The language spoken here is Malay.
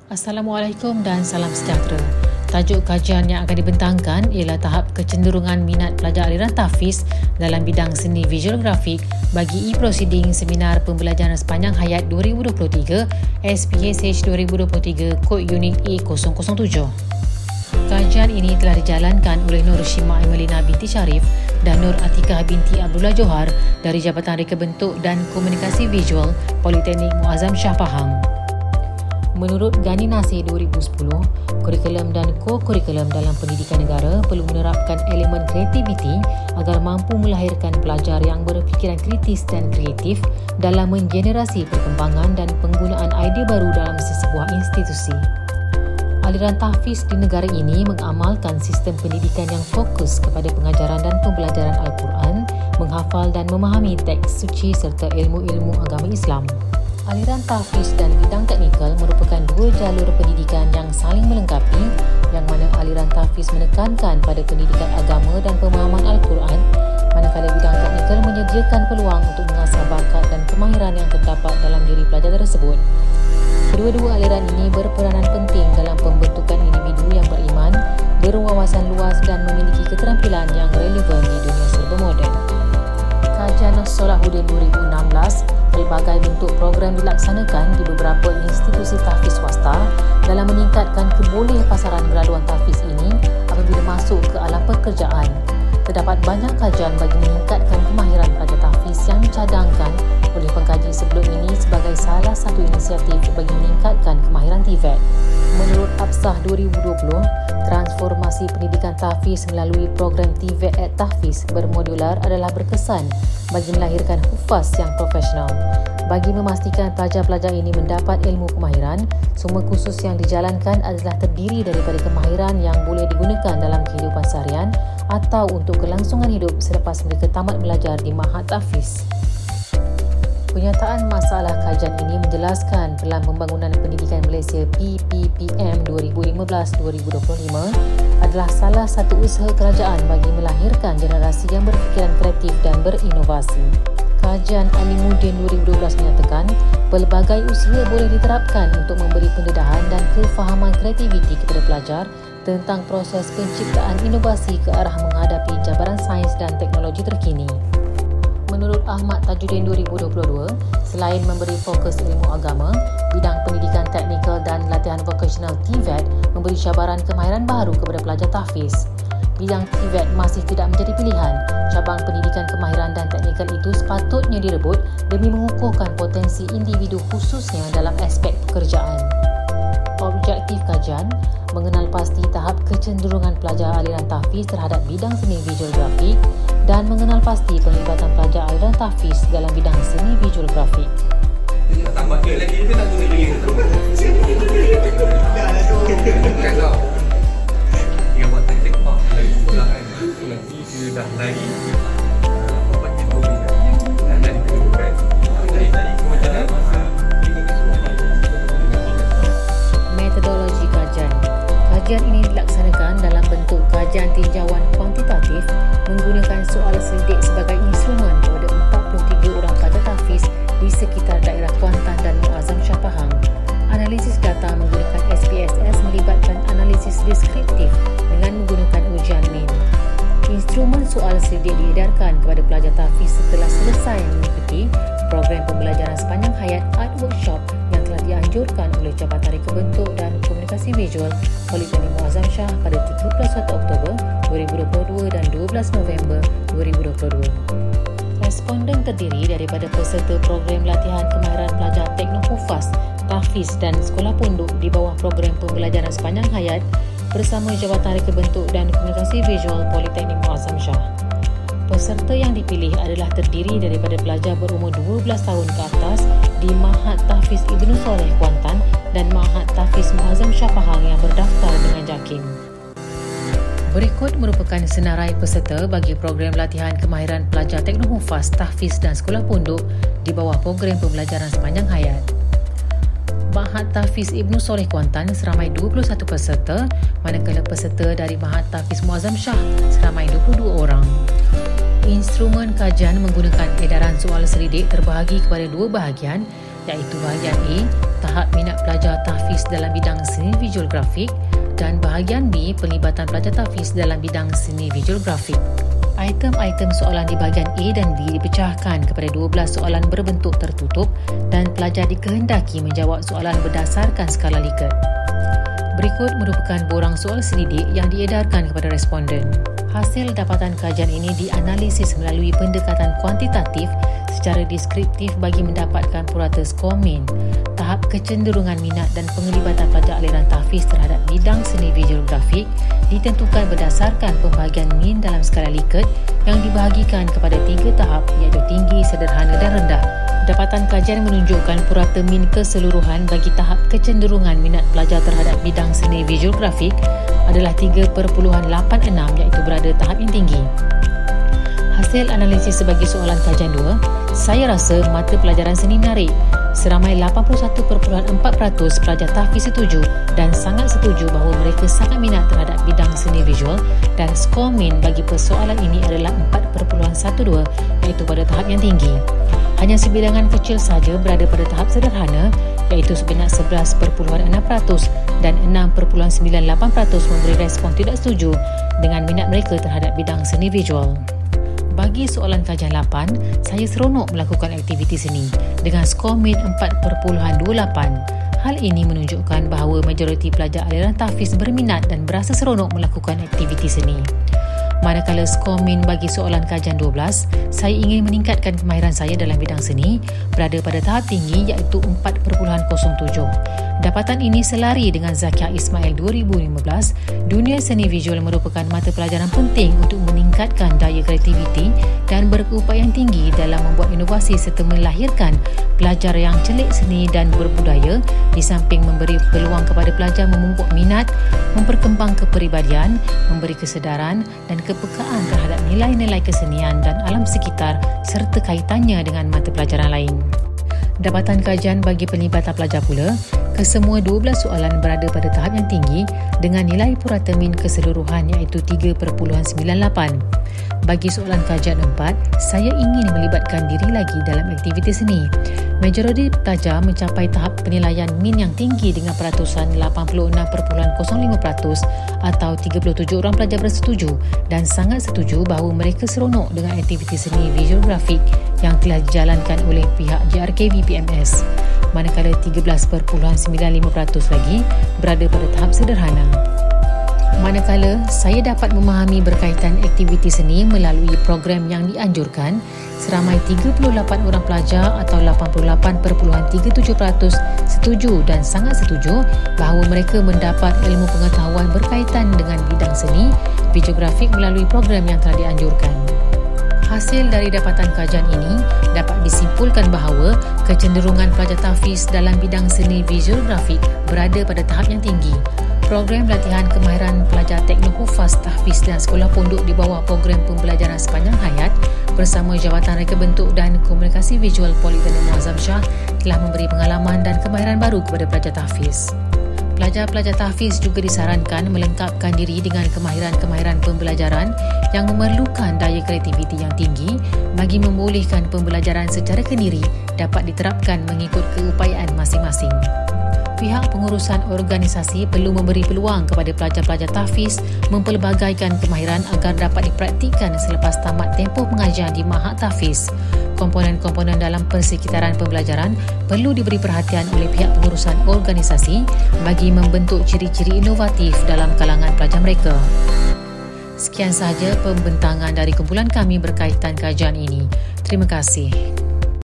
Assalamualaikum dan salam sejahtera. Tajuk kajian yang akan dibentangkan ialah tahap kecenderungan minat pelajar aliran tahfiz dalam bidang seni visual grafik bagi e-proceeding Seminar Pembelajaran Sepanjang Hayat 2023 SPSH 2023 kod unit A007. Kajian ini telah dijalankan oleh Nur Shima Emelina binti Sharif dan Nur Atikah binti Abdullah Johar dari Jabatan Reka Bentuk dan Komunikasi Visual Politeknik Muazzam Shah Pahang. Menurut Gani Nasir 2010, kurikulum dan ko-kurikulum dalam pendidikan negara perlu menerapkan elemen kreativiti agar mampu melahirkan pelajar yang berfikiran kritis dan kreatif dalam mengenerasi perkembangan dan penggunaan idea baru dalam sesebuah institusi. Aliran tahfiz di negara ini mengamalkan sistem pendidikan yang fokus kepada pengajaran dan pembelajaran Al-Quran, menghafal dan memahami teks suci serta ilmu-ilmu agama Islam. Aliran tahfiz dan bidang teknikal merupakan dua jalur pendidikan yang saling melengkapi, yang mana aliran tahfiz menekankan pada pendidikan agama dan pemahaman Al-Quran, manakala bidang teknikal menyediakan peluang untuk mengasah bakat dan kemahiran yang terdapat dalam diri pelajar tersebut. Kedua-dua aliran ini berperanan penting dalam pembentukan individu yang beriman, berwawasan luas dan memiliki keterampilan yang relevan di dunia serba moden. Kajian Salahuddin 2016, pelbagai bentuk program dilaksanakan di beberapa institusi tahfiz swasta dalam meningkatkan kebolehpasaran beraluan tahfiz ini apabila masuk ke alam pekerjaan. Terdapat banyak kajian bagi meningkatkan kemahiran pelajar tahfiz yang dicadangkan oleh pengkaji sebelum ini sebagai salah satu inisiatif bagi meningkatkan kemahiran TVET. Menurut Absah 2020, transformasi pendidikan tahfiz melalui program TVET at Tahfiz bermodular adalah berkesan bagi melahirkan hufaz yang profesional. Bagi memastikan pelajar-pelajar ini mendapat ilmu kemahiran, semua kursus yang dijalankan adalah terdiri daripada kemahiran yang boleh digunakan dalam kehidupan seharian atau untuk kelangsungan hidup selepas mereka tamat belajar di Ma'had Tahfiz. Penyataan masalah kajian ini menjelaskan Pelan Pembangunan Pendidikan Malaysia PPPM 2015-2025 adalah salah satu usaha kerajaan bagi melahirkan generasi yang berfikiran kreatif dan berinovasi. Kajian Alimuddin 2012 menyatakan pelbagai usaha boleh diterapkan untuk memberi pendedahan dan kefahaman kreativiti kepada pelajar tentang proses penciptaan inovasi ke arah menghadapi cabaran sains dan teknologi terkini. Menurut Ahmad Tajuddin 2022, selain memberi fokus ilmu agama, bidang pendidikan teknikal dan latihan vokasional TVET memberi cabaran kemahiran baru kepada pelajar tahfiz. Bidang TVET masih tidak menjadi pilihan. Cabang pendidikan kemahiran dan teknikal itu sepatutnya direbut demi mengukuhkan potensi individu khususnya dalam aspek pekerjaan. Objektif kajian mengenal pasti tahap kecenderungan pelajar aliran tahfiz terhadap bidang seni visual grafik dan mengenal pasti penglibatan pelajar aliran tahfiz dalam bidang seni visual grafik. Tambah ke lagi ke tak guna lagi. Bukan tau. Dia buat taktik pak lagi pulang kan. Nanti dia dah lari. Bapak dia boleh dan dah dikeluarkan. Tadi macam mana? Metodologi kajian. Kajian ini dilaksanakan dalam bentuk kajian tinjauan kuantitatif menggunakan soal selidik sebagai instrumen kepada 43 orang pelajar tahfiz di sekitar daerah Kuantan dan Muazzam Shah Pahang. Analisis data menggunakan SPSS melibatkan analisis deskriptif dengan menggunakan ujian MIN. Instrumen soal selidik diedarkan kepada pelajar tahfiz setelah selesai mengikuti program pembelajaran sepanjang hayat Art Workshop yang telah dianjurkan oleh Jabatan Reka Bentuk dan Komunikasi Visual Politeknik Muazzam Shah pada 31 Oktober 2022 dan 12 November 2022. Responden terdiri daripada peserta program latihan kemahiran pelajar Teknohufaz, Tahfiz dan Sekolah Pondok di bawah program pembelajaran sepanjang hayat bersama Jabatan Reka Bentuk dan Komunikasi Visual Politeknik Muazzam Shah. Peserta yang dipilih adalah terdiri daripada pelajar berumur 12 tahun ke atas di Ma'had Tahfiz Ibnu Soleh Kuantan dan Ma'had Tahfiz Muazzam Shah Pahang yang berdaftar dengan JAKIM. Berikut merupakan senarai peserta bagi program latihan kemahiran pelajar Teknohufaz, Tahfiz dan Sekolah Pondok di bawah program pembelajaran sepanjang hayat. Ma'had Tahfiz Ibnu Soleh Kuantan seramai 21 peserta, manakala peserta dari Ma'had Tahfiz Muazzam Shah seramai 22 orang. Instrumen kajian menggunakan edaran soal selidik terbahagi kepada dua bahagian, iaitu bahagian A tahap minat pelajar tahfiz dalam bidang seni visual grafik dan bahagian B, pelibatan pelajar tahfiz dalam bidang seni visual grafik. Item-item soalan di bahagian A dan B dipecahkan kepada 12 soalan berbentuk tertutup dan pelajar dikehendaki menjawab soalan berdasarkan skala Likert. Berikut merupakan borang soal selidik yang diedarkan kepada responden. Hasil dapatan kajian ini dianalisis melalui pendekatan kuantitatif secara deskriptif bagi mendapatkan purata skor min. Tahap kecenderungan minat dan penglibatan pelajar aliran tahfiz terhadap bidang seni visual grafik ditentukan berdasarkan pembahagian min dalam skala Likert yang dibahagikan kepada 3 tahap iaitu tinggi, sederhana dan rendah. Dapatan kajian menunjukkan purata min keseluruhan bagi tahap kecenderungan minat pelajar terhadap bidang seni visual grafik adalah 3.86 iaitu berada tahap yang tinggi. Hasil analisis sebagai soalan kajian 2, saya rasa mata pelajaran seni menarik. Seramai 81.4% pelajar tahfiz setuju dan sangat setuju bahawa mereka sangat minat terhadap bidang seni visual dan skor min bagi persoalan ini adalah 4.12 iaitu pada tahap yang tinggi. Hanya sebilangan kecil saja berada pada tahap sederhana iaitu sebanyak 11.6% dan 6.98% memberi respon tidak setuju dengan minat mereka terhadap bidang seni visual. Bagi soalan kajian 8, saya seronok melakukan aktiviti seni dengan skor min 4.28. Hal ini menunjukkan bahawa majoriti pelajar aliran tahfiz berminat dan berasa seronok melakukan aktiviti seni. Manakala skor min bagi soalan kajian 12, saya ingin meningkatkan kemahiran saya dalam bidang seni berada pada tahap tinggi iaitu 4.07. Dapatan ini selari dengan Zakia Ismail 2015. Dunia seni visual merupakan mata pelajaran penting untuk meningkatkan daya kreativiti dan berkeupayaan tinggi dalam membuat inovasi serta melahirkan pelajar yang celik seni dan berbudaya di samping memberi peluang kepada pelajar memupuk minat, memperkembang kepribadian, memberi kesedaran dan kepekaan terhadap nilai-nilai kesenian dan alam sekitar serta kaitannya dengan mata pelajaran lain. Dapatan kajian bagi pelibatan pelajar pula, kesemua 12 soalan berada pada tahap yang tinggi dengan nilai purata min keseluruhan iaitu 3.98. Bagi soalan kajian 4, saya ingin melibatkan diri lagi dalam aktiviti seni. Majoriti pelajar mencapai tahap penilaian min yang tinggi dengan peratusan 86.05% atau 37 orang pelajar bersetuju dan sangat setuju bahawa mereka seronok dengan aktiviti seni visual grafik yang telah dijalankan oleh pihak JRKV PMS. Manakala 13.95% lagi berada pada tahap sederhana. Manakala saya dapat memahami berkaitan aktiviti seni melalui program yang dianjurkan, seramai 38 orang pelajar atau 88.37% setuju dan sangat setuju bahawa mereka mendapat ilmu pengetahuan berkaitan dengan bidang seni, videografik melalui program yang telah dianjurkan. Hasil dari dapatan kajian ini dapat disimpulkan bahawa kecenderungan pelajar tahfiz dalam bidang seni visual grafik berada pada tahap yang tinggi. Program latihan kemahiran pelajar teknik hufaz tahfiz dan sekolah pondok di bawah program pembelajaran sepanjang hayat bersama Jabatan Reka Bentuk dan Komunikasi Visual Politeknik Muazzam Shah telah memberi pengalaman dan kemahiran baru kepada pelajar tahfiz. Pelajar-pelajar tahfiz juga disarankan melengkapkan diri dengan kemahiran-kemahiran pembelajaran yang memerlukan daya kreativiti yang tinggi bagi membolehkan pembelajaran secara kendiri dapat diterapkan mengikut keupayaan masing-masing. Pihak pengurusan organisasi perlu memberi peluang kepada pelajar-pelajar tahfiz mempelbagaikan kemahiran agar dapat dipraktikkan selepas tamat tempoh pengajian di Mahat Tahfiz. Komponen-komponen dalam persekitaran pembelajaran perlu diberi perhatian oleh pihak pengurusan organisasi bagi membentuk ciri-ciri inovatif dalam kalangan pelajar mereka. Sekian sahaja pembentangan dari kumpulan kami berkaitan kajian ini. Terima kasih.